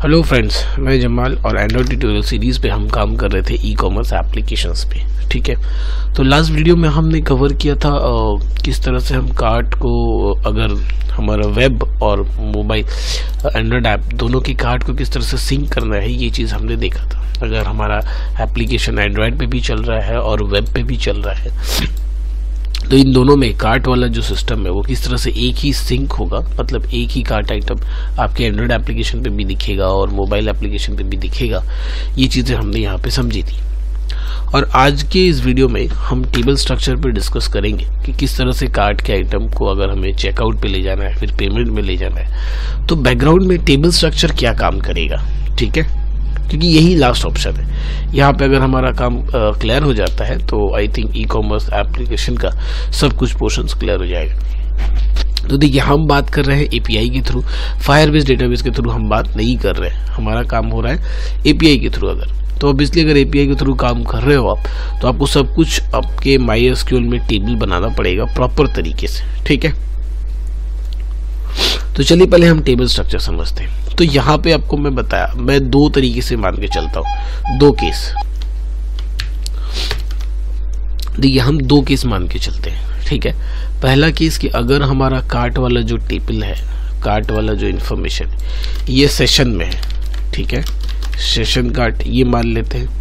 Hello friends, मैं जमाल और Android tutorial series पे हम काम कर रहे थे ई कॉमर्स एप्लीकेशंस पे। ठीक है, तो लास्ट वीडियो में हमने कवर किया था किस तरह से हम कार्ट को, अगर हमारा वेब और मोबाइल एंड्रॉइड ऐप दोनों की कार्ट को किस तरह से सिंक करना है, ये चीज़ हमने देखा था। अगर हमारा एप्लीकेशन एंड्रॉइड पे भी चल रहा है और वेब पे भी चल रहा है, तो इन दोनों में कार्ट वाला जो सिस्टम है वो किस तरह से एक ही सिंक होगा, मतलब एक ही कार्ट आइटम आपके एंड्रॉइड एप्लीकेशन पे भी दिखेगा और मोबाइल एप्लीकेशन पे भी दिखेगा। ये चीज़ें हमने यहाँ पे समझी थी। और आज के इस वीडियो में हम टेबल स्ट्रक्चर पे डिस्कस करेंगे कि किस तरह से कार्ट के आइटम को अगर हमें चेकआउट पे ले जाना है, फिर पेमेंट में ले जाना है, तो बैकग्राउंड में टेबल स्ट्रक्चर क्या काम करेगा। ठीक है, क्योंकि यही लास्ट ऑप्शन है। यहाँ पे अगर हमारा काम क्लियर हो जाता है तो I think e commerce application का सब कुछ पोर्शंस क्लियर हो जाएगा। तो देखिए, हम बात कर रहे हैं एपीआई के थ्रू, फायरबेस डेटाबेस के थ्रू हम बात नहीं कर रहे हैं। हमारा काम हो रहा है एपीआई के थ्रू। तो ऑब्वियसली अगर एपीआई के थ्रू काम कर रहे हो आप, तो आपको सब कुछ आपके MySQL में टेबल बनाना पड़ेगा प्रॉपर तरीके से। ठीक है, तो चलिए पहले हम टेबल स्ट्रक्चर समझते हैं। तो यहाँ पे आपको मैं बताया, मैं दो तरीके से मान के चलता हूँ, दो केस। देखिए, हम दो केस मान के चलते हैं। ठीक है, पहला केस कि अगर हमारा कार्ट वाला जो टेबल है, कार्ट वाला जो इंफॉर्मेशन ये सेशन में है। ठीक है, सेशन कार्ट ये मान लेते हैं,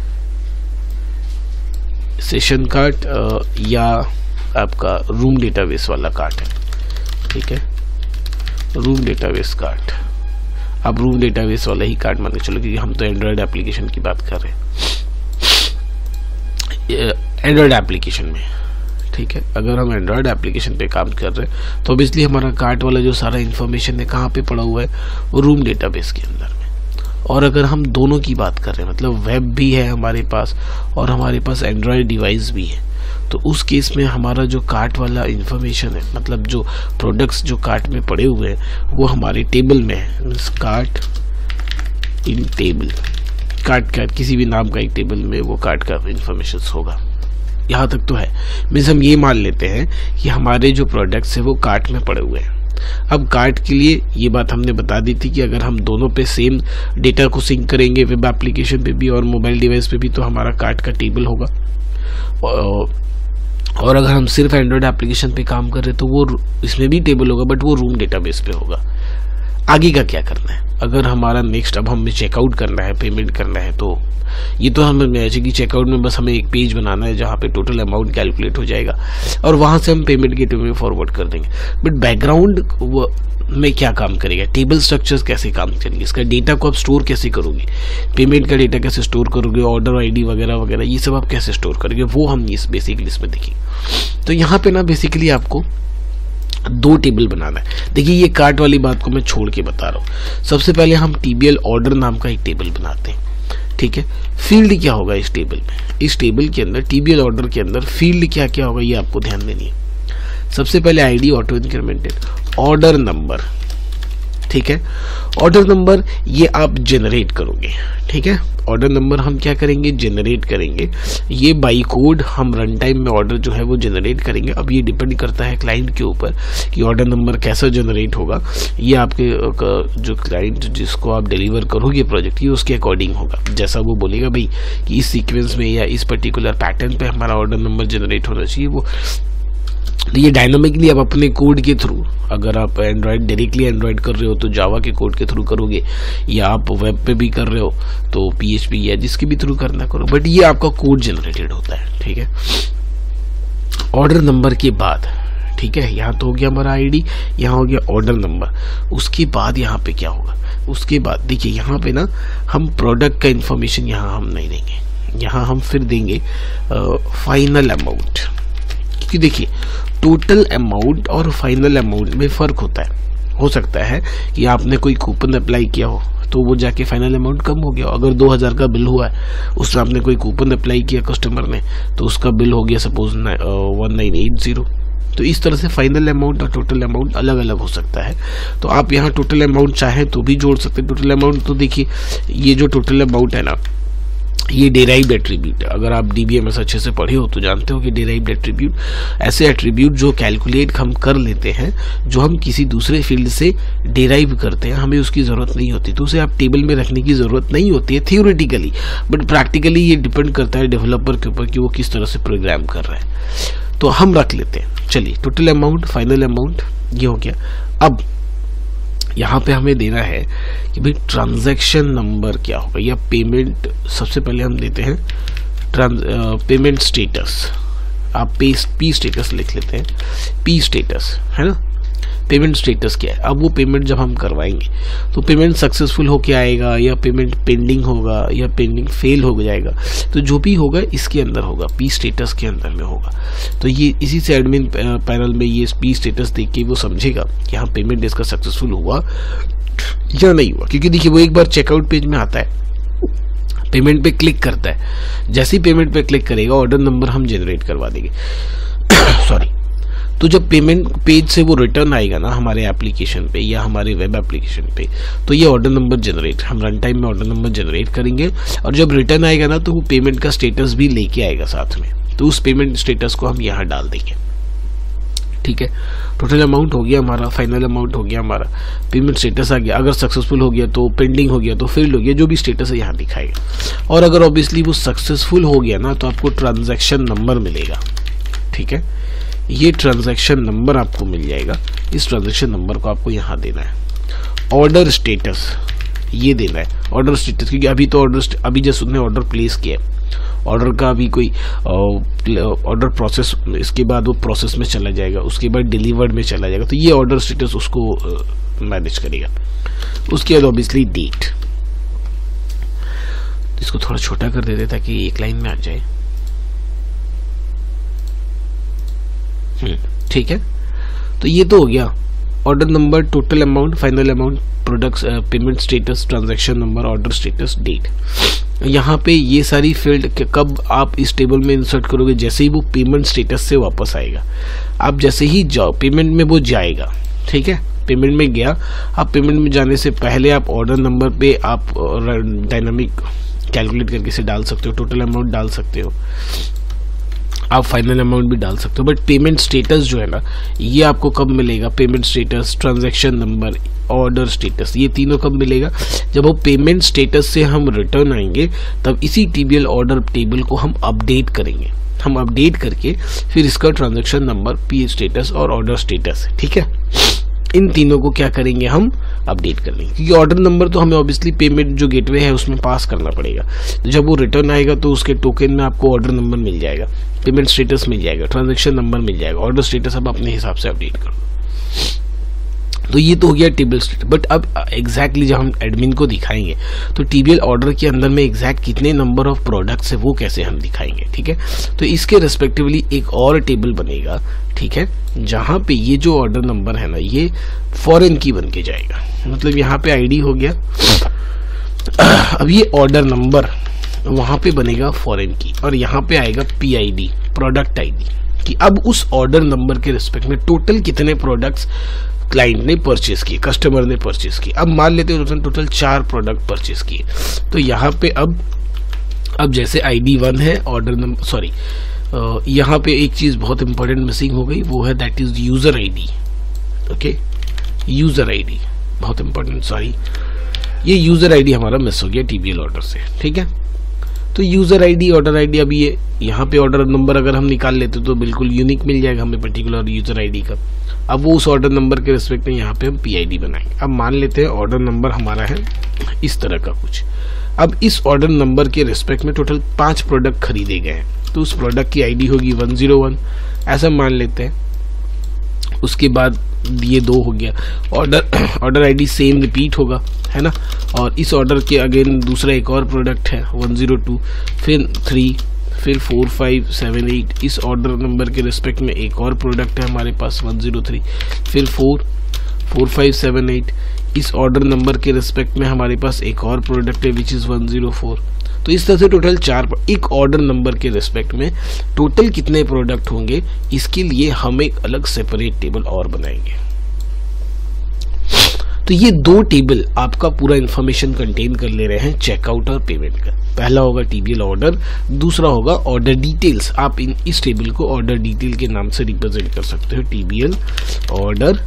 सेशन कार्ट या आपका रूम डेटाबेस वाला कार्ट है। ठीक है, रूम डेटाबेस कार्ट, आप रूम डेटाबेस वाला ही कार्ट मान के चलो, क्योंकि हम तो एंड्रॉयड एप्लीकेशन की बात कर रहे हैं, एंड्रॉयड एप्लीकेशन में। ठीक है, अगर हम एंड्रॉयड एप्लीकेशन पे काम कर रहे हैं तो ऑब्वियसली हमारा कार्ट वाला जो सारा इंफॉर्मेशन है कहाँ पे पड़ा हुआ है, वो रूम डेटाबेस के अंदर में। और अगर हम दोनों की बात कर रहे हैं, मतलब वेब भी है हमारे पास और हमारे पास एंड्रॉयड डिवाइस भी है, तो उस केस में हमारा जो कार्ट वाला इंफॉर्मेशन है, मतलब जो प्रोडक्ट्स जो कार्ट में पड़े हुए हैं वो हमारे टेबल में है। कार्ट इन टेबल, कार्ट का किसी भी नाम का एक टेबल में वो कार्ट का इंफॉर्मेशन होगा। यहाँ तक तो है। मीन्स हम ये मान लेते हैं कि हमारे जो प्रोडक्ट्स है वो कार्ट में पड़े हुए हैं। अब कार्ट के लिए ये बात हमने बता दी थी कि अगर हम दोनों पे सेम डेटा को सिंक करेंगे, वेब एप्लीकेशन पे भी और मोबाइल डिवाइस पे भी, तो हमारा कार्ट का टेबल होगा। और अगर हम सिर्फ एंड्रॉयड एप्लीकेशन पे काम कर रहे हैं तो वो इसमें भी टेबल होगा, बट वो रूम डेटाबेस पे होगा। आगे का क्या करना है, अगर हमारा नेक्स्ट अब हमें चेकआउट करना है, पेमेंट करना है, तो ये तो हमें ऐसे कि चेकआउट में बस हमें एक पेज बनाना है जहाँ पे टोटल अमाउंट कैलकुलेट हो जाएगा और वहाँ से हम पेमेंट गेटवे में फॉरवर्ड कर देंगे। बट बैकग्राउंड में क्या काम करेगा, टेबल स्ट्रक्चर्स कैसे काम करेंगे, इसका डेटा को आप स्टोर कैसे करोगे, पेमेंट का डेटा कैसे स्टोर करोगे, ऑर्डर आईडी वगैरह वगैरह, ये सब आप कैसे स्टोर करोगे, वो हम इस बेसिकली इसमें देखेंगे। तो यहाँ पे ना बेसिकली आपको दो टेबल बनाना है। देखिए, ये कार्ट वाली बात को मैं छोड़ के बता रहा हूँ। सबसे पहले हम TBL ऑर्डर नाम का एक टेबल बनाते हैं। ठीक है, फील्ड क्या होगा इस टेबल में, इस टेबल के अंदर TBL ऑर्डर के अंदर फील्ड क्या क्या होगा, ये आपको ध्यान देनी है। सबसे पहले ID auto incremented, order number. ठीक है, ऑर्डर नंबर ये आप जनरेट करोगे। ठीक है, ऑर्डर नंबर हम क्या करेंगे, जनरेट करेंगे। ये बाई कोड हम रन टाइम में ऑर्डर जो है वो जनरेट करेंगे। अब ये डिपेंड करता है क्लाइंट के ऊपर कि ऑर्डर नंबर कैसा जनरेट होगा। ये आपके जो क्लाइंट जिसको आप डिलीवर करोगे प्रोजेक्ट, ये उसके अकॉर्डिंग होगा। जैसा वो बोलेगा भाई कि इस सीक्वेंस में या इस पर्टिकुलर पैटर्न पे हमारा ऑर्डर नंबर जनरेट होना चाहिए, वो ये डायनामिकली आप अपने कोड के थ्रू, अगर आप एंड्रॉयड डायरेक्टली एंड्रॉयड कर रहे हो तो जावा के कोड के थ्रू करोगे, या आप वेब पे भी कर रहे हो तो PHP या जिसके भी थ्रू करना करो, बट ये आपका कोड जनरेटेड होता है। ठीक है, ऑर्डर नंबर के बाद, ठीक है, यहाँ तो हो गया हमारा आईडी, यहाँ हो गया ऑर्डर नंबर। उसके बाद यहाँ पे क्या होगा, उसके बाद देखिए यहाँ पे ना हम प्रोडक्ट का इंफॉर्मेशन यहाँ हम नहीं देंगे, यहाँ हम फिर देंगे फाइनल अमाउंट। क्योंकि देखिए, टोटल अमाउंट और फाइनल अमाउंट में फ़र्क होता है। हो सकता है कि आपने कोई कूपन अप्लाई किया हो तो वो जाके फाइनल अमाउंट कम हो गया। अगर 2000 का बिल हुआ है, उसमें आपने कोई कूपन अप्लाई किया कस्टमर ने, तो उसका बिल हो गया सपोज 1980। तो इस तरह से फाइनल अमाउंट और टोटल अमाउंट अलग अलग हो सकता है। तो आप यहाँ टोटल अमाउंट चाहे तो भी जोड़ सकते हैं। टोटल अमाउंट तो देखिए, ये जो टोटल अमाउंट है ना, ये डिराइव्ड एट्रीब्यूट, अगर आप डीबीएमएस अच्छे से पढ़े हो तो जानते हो कि डिराइव्ड एट्रीब्यूट ऐसे एट्रीब्यूट जो कैलकुलेट हम कर लेते हैं, जो हम किसी दूसरे फील्ड से डिराइव करते हैं, हमें उसकी ज़रूरत नहीं होती, तो उसे आप टेबल में रखने की ज़रूरत नहीं होती है थियोरेटिकली, बट प्रैक्टिकली ये डिपेंड करता है डेवलपर के ऊपर कि वो किस तरह से प्रोग्राम कर रहा है। तो हम रख लेते हैं। चलिए, टोटल अमाउंट, फाइनल अमाउंट ये हो गया। अब यहाँ पे हमें देना है कि भाई ट्रांजैक्शन नंबर क्या होगा, या पेमेंट, सबसे पहले हम देते हैं पेमेंट स्टेटस। आप पी स्टेटस लिख लेते हैं, पी स्टेटस है ना, पेमेंट स्टेटस क्या है। अब वो पेमेंट जब हम करवाएंगे तो पेमेंट सक्सेसफुल होके आएगा, या पेमेंट पेंडिंग होगा, या पेंडिंग फेल हो जाएगा, तो जो भी होगा इसके अंदर होगा, पी स्टेटस के अंदर में होगा। तो ये इसी से एडमिन पैनल में ये पी स्टेटस देख के वो समझेगा कि हाँ पेमेंट इसका सक्सेसफुल हुआ या नहीं हुआ। क्योंकि देखिए वो एक बार चेकआउट पेज में आता है, पेमेंट पे क्लिक करता है, जैसे ही पेमेंट पे क्लिक करेगा ऑर्डर नंबर हम जनरेट करवा देंगे सॉरी। तो जब पेमेंट पेज से वो रिटर्न आएगा ना हमारे एप्लीकेशन पे या हमारे वेब एप्लीकेशन पे, तो ये ऑर्डर नंबर जनरेट, हम रन टाइम में ऑर्डर नंबर जनरेट करेंगे, और जब रिटर्न आएगा ना तो वो पेमेंट का स्टेटस भी लेके आएगा साथ में, तो उस पेमेंट स्टेटस को हम यहाँ डाल देंगे। ठीक है, टोटल अमाउंट हो गया हमारा, फाइनल अमाउंट हो गया हमारा, पेमेंट स्टेटस आ गया, अगर सक्सेसफुल हो गया तो पेंडिंग हो गया तो फेल्ड हो गया, जो भी स्टेटस है यहाँ दिखाएगा। और अगर ऑब्वियसली वो सक्सेसफुल हो गया ना तो आपको ट्रांजैक्शन नंबर मिलेगा। ठीक है, ये ट्रांजैक्शन नंबर आपको मिल जाएगा, इस ट्रांजैक्शन नंबर को आपको यहाँ देना है। ऑर्डर स्टेटस ये देना है, ऑर्डर स्टेटस, क्योंकि अभी तो अभी जैसे उसने ऑर्डर प्लेस किया, ऑर्डर का अभी कोई ऑर्डर प्रोसेस, इसके बाद वो प्रोसेस में चला जाएगा, उसके बाद डिलीवर्ड में चला जाएगा, तो ये ऑर्डर स्टेटस उसको मैनेज करेगा। उसके बाद ऑब्वियसली डेट, इसको थोड़ा छोटा कर देते ताकि एक लाइन में आ जाए। ठीक है, तो ये तो हो गया order number, total amount, final amount, products, payment status, transaction number, order status, date. यहाँ पे ये सारी फील्ड कब आप इस टेबल में इंसर्ट करोगे, जैसे ही वो पेमेंट स्टेटस से वापस आएगा। आप जैसे ही जाओ पेमेंट में वो जाएगा, ठीक है, पेमेंट में गया, आप पेमेंट में जाने से पहले आप ऑर्डर नंबर पे आप डायनामिक कैलकुलेट करके इसे डाल सकते हो, टोटल अमाउंट डाल सकते हो, आप फाइनल अमाउंट भी डाल सकते हो, बट पेमेंट स्टेटस जो है ना ये आपको कब मिलेगा, payment status, transaction number, order status, ये तीनों कब मिलेगा, जब वो पेमेंट स्टेटस से हम रिटर्न आएंगे, तब इसी टीबीएल ऑर्डर टेबल को हम अपडेट करेंगे। हम अपडेट करके फिर इसका ट्रांजैक्शन नंबर, पी स्टेटस और ऑर्डर स्टेटस, ठीक है, इन तीनों को क्या करेंगे हम अपडेट कर लेंगे, क्योंकि ऑर्डर नंबर तो हमें ऑब्वियसली पेमेंट जो गेटवे है उसमें पास करना पड़ेगा। तो जब वो रिटर्न आएगा तो उसके टोकन में आपको ऑर्डर नंबर मिल जाएगा, पेमेंट स्टेटस मिल जाएगा, ट्रांजैक्शन नंबर मिल जाएगा, ऑर्डर स्टेटस अब अपने हिसाब से अपडेट कर लो। तो ये तो हो गया टेबल स्टेटस। बट अब एग्जैक्टली जब हम एडमिन को दिखाएंगे तो टीबीएल ऑर्डर के अंदर में एग्जैक्ट कितने नंबर ऑफ प्रोडक्ट्स है वो कैसे हम दिखाएंगे, ठीक है। तो इसके रेस्पेक्टिवली एक और टेबल बनेगा, ठीक है, जहां पे ये जो ऑर्डर नंबर है ना ये फॉरेन की बन के जाएगा, मतलब यहाँ पे आईडी हो गया, अब ये ऑर्डर नंबर वहां पे बनेगा फॉरेन की, और यहाँ पे आएगा पीआईडी, प्रोडक्ट आईडी, कि अब उस ऑर्डर नंबर के रिस्पेक्ट में टोटल कितने प्रोडक्ट्स क्लाइंट ने परचेस किए, कस्टमर ने परचेस किए। अब मान लेते हैं टोटल 4 प्रोडक्ट परचेस किए, तो यहाँ पे अब जैसे आईडी 1 है, ऑर्डर नंबर, सॉरी यहाँ पे एक चीज बहुत इंपॉर्टेंट मिसिंग हो गई, वो है that is user ID. Okay, user ID बहुत इंपॉर्टेंट, सॉरी ये यूजर आईडी हमारा मिस हो गया टीबीएल ऑर्डर से, ठीक है। तो यूजर आईडी, ऑर्डर आईडी, अभी ये यहाँ पे ऑर्डर नंबर अगर हम निकाल लेते तो बिल्कुल यूनिक मिल जाएगा हमें पर्टिकुलर यूजर आईडी का। अब वो उस ऑर्डर नंबर के रिस्पेक्ट में यहाँ पे हम पीआईडी बनाएंगे। अब मान लेते हैं ऑर्डर नंबर हमारा है इस तरह का कुछ, अब इस ऑर्डर नंबर के रिस्पेक्ट में टोटल 5 प्रोडक्ट खरीदे गए हैं, तो उस प्रोडक्ट की आईडी होगी 101, ऐसा मान लेते हैं। उसके बाद ये 2 हो गया, ऑर्डर आईडी सेम रिपीट होगा, है ना, और इस ऑर्डर के अगेन दूसरा एक और प्रोडक्ट है 102, फिर 3, फिर 4, 5, 7, 8, इस ऑर्डर नंबर के रिस्पेक्ट में एक और प्रोडक्ट है हमारे पास 103, फिर 4, 5, 7, 8, इस ऑर्डर नंबर के रिस्पेक्ट में हमारे पास एक और प्रोडक्ट है विच इज 104। तो इस तरह से टोटल 4, एक ऑर्डर नंबर के रिस्पेक्ट में टोटल कितने प्रोडक्ट होंगे, इसके लिए हम एक अलग सेपरेट टेबल और बनाएंगे। तो ये दो टेबल आपका पूरा इंफॉर्मेशन कंटेन कर ले रहे हैं चेकआउट और पेमेंट का। पहला होगा टीबीएल ऑर्डर, दूसरा होगा ऑर्डर डिटेल्स। आप इस टेबल को ऑर्डर डिटेल के नाम से रिप्रेजेंट कर सकते हो, टीबीएल ऑर्डर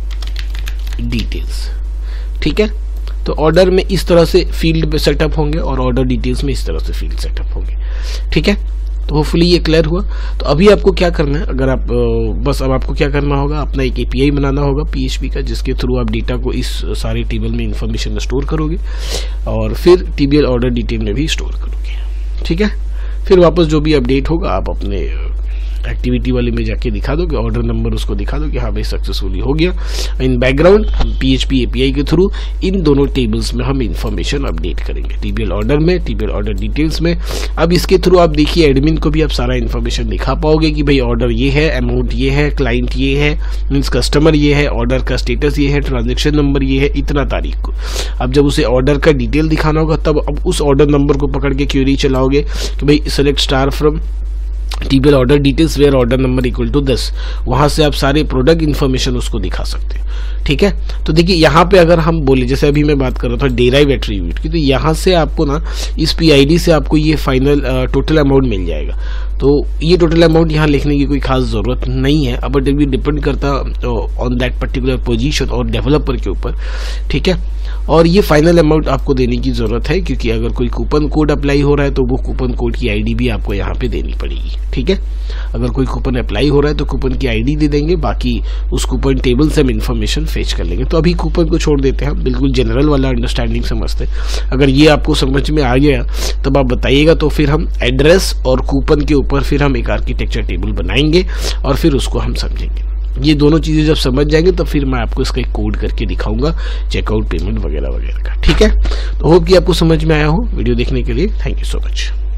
डिटेल्स। ठीक है, तो ऑर्डर में इस तरह से फील्ड सेटअप होंगे और ऑर्डर डिटेल्स में इस तरह से फील्ड सेटअप होंगे। ठीक है, तो होपफुली ये क्लियर हुआ। तो अभी आपको क्या करना है, अगर आप बस अब आपको क्या करना होगा, अपना एक एपीआई बनाना होगा पीएचपी का, जिसके थ्रू आप डेटा को इस सारे टेबल में इंफॉर्मेशन स्टोर करोगे और फिर टीबीएल ऑर्डर डिटेल में भी स्टोर करोगे। ठीक है, फिर वापस जो भी अपडेट होगा आप अपने एक्टिविटी वाले में जाके दिखा दो कि ऑर्डर नंबर उसको दिखा दो कि हाँ भाई सक्सेसफुली हो गया। इन बैकग्राउंड हम पीएचपी एपीआई के थ्रू इन दोनों टेबल्स में हम इंफॉर्मेशन अपडेट करेंगे, टीबीएल ऑर्डर में, टीबीएल ऑर्डर डिटेल्स में। अब इसके थ्रू आप देखिए एडमिन को भी आप सारा इन्फॉर्मेशन दिखा पाओगे कि भाई ऑर्डर ये है, अमाउंट ये है, क्लाइंट ये है, मीन्स कस्टमर ये है, ऑर्डर का स्टेटस ये है, ट्रांजेक्शन नंबर ये है, इतना तारीख को। अब जब उसे ऑर्डर का डिटेल दिखाना होगा तब अब उस ऑर्डर नंबर को पकड़ के क्वेरी चलाओगे कि भाई select star from TBL order details where order number equal to 10, वहां से आप सारे प्रोडक्ट इन्फॉर्मेशन उसको दिखा सकते हो। ठीक है, तो देखिए यहाँ पे अगर हम बोले, जैसे अभी मैं बात कर रहा था डेराइव एट्रीब्यूट की, तो यहाँ से आपको ना इस पीआईडी से आपको ये फाइनल टोटल अमाउंट मिल जाएगा। तो ये टोटल अमाउंट यहाँ लिखने की कोई खास जरूरत नहीं है, बट ये डिपेंड करता ऑन दैट पर्टिकुलर पोजीशन और डेवलपर के ऊपर। ठीक है, और ये फाइनल अमाउंट आपको देने की जरूरत है, क्योंकि अगर कोई कूपन कोड अप्लाई हो रहा है तो वो कूपन कोड की आईडी भी आपको यहाँ पे देनी पड़ेगी। ठीक है, अगर कोई कूपन अप्लाई हो रहा है तो कूपन की आईडी दे देंगे, बाकी उस कूपन टेबल से हम इन्फॉर्मेशन फेच कर लेंगे। तो अभी कूपन को छोड़ देते हैं, बिल्कुल जनरल वाला अंडरस्टैंडिंग समझते हैं। अगर ये आपको समझ में आ गया तब आप बताइएगा, तो फिर हम एड्रेस और कूपन के ऊपर फिर हम एक आर्किटेक्चर टेबल बनाएंगे और फिर उसको हम समझेंगे। ये दोनों चीजें जब समझ जाएंगे तो फिर मैं आपको इसका एक कोड करके दिखाऊंगा, चेकआउट, पेमेंट वगैरह वगैरह का। ठीक है, तो होप कि आपको समझ में आया हो। वीडियो देखने के लिए थैंक यू सो मच।